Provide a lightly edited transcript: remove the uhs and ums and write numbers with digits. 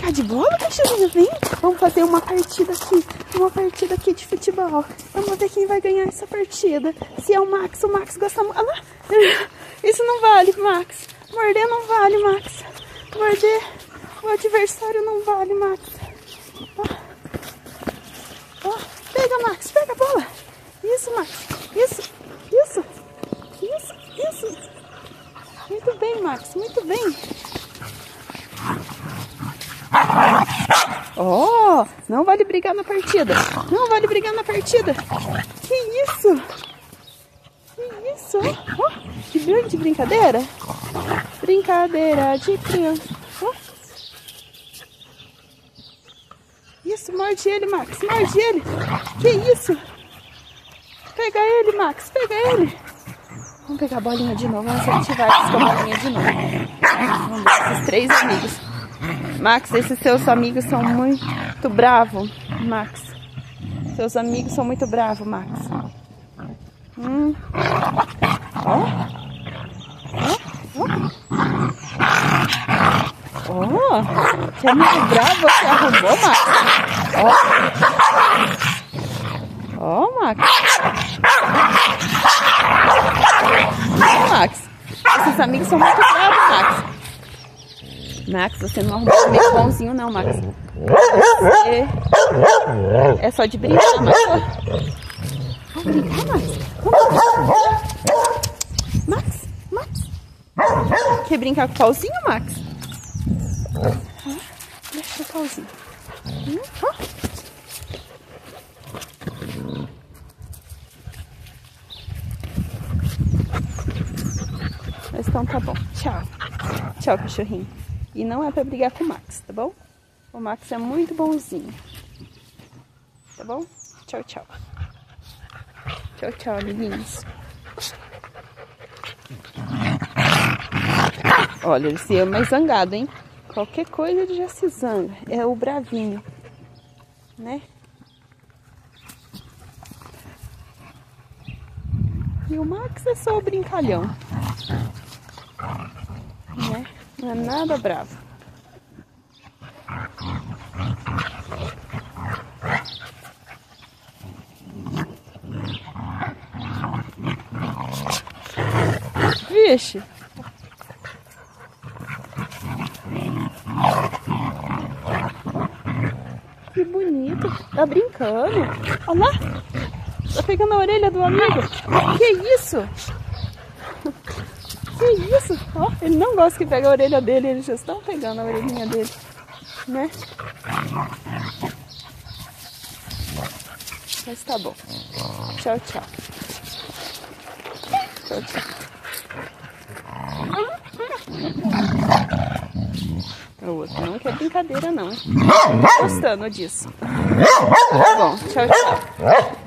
brincar de bola, cachorrinho? Vem, vamos fazer uma partida aqui de futebol. Vamos ver quem vai ganhar essa partida. Se é o Max gosta muito. Olha lá. Isso não vale, Max. Morder não vale, Max. Morder o adversário não vale, Max. Ó, pega, Max, pega a bola. Isso, Max. Isso. Muito bem, Max, muito bem. Oh, não vale brigar na partida. Não vale brigar na partida. Que isso? Que isso? Oh, que grande brincadeira. Brincadeira de criança. Oh. Isso, morde ele, Max. Morde ele. Que isso? Pega ele, Max. Pega ele. Vamos pegar a bolinha de novo. Vamos ativar essa bolinha de novo. Vamos ver esses 3 amigos. Max, esses seus amigos são muito bravos, Max. Seus amigos são muito bravos, Max. Que amigo bravo você arrumou, Max. Max. Max, esses amigos são muito bravos, Max. Max, você não arrumou um amigo bonzinho não, Max. Você é só de brincar, Max. Vamos brincar, Max. Max. Quer brincar com o pauzinho, Max? Deixa o pauzinho. Então tá bom. Tchau. Tchau, cachorrinho. E não é pra brigar com o Max, tá bom? O Max é muito bonzinho. Tá bom? Tchau, tchau. Tchau, tchau, amiguinhos. Olha, ele se ama mais zangado, hein? Qualquer coisa ele já se zanga. É o bravinho, né? E o Max é só o brincalhão. Né? Não é nada bravo. Vixe. Que bonito. Tá brincando. Olha lá. Tá pegando a orelha do amigo. Que isso? Que isso? Ó, ele não gosta que pegue a orelha dele. Eles já estão pegando a orelhinha dele. Né? Mas tá bom. Tchau, tchau. Tchau, tchau. O outro não quer brincadeira, não. Tô gostando disso. Tá bom, tchau, tchau.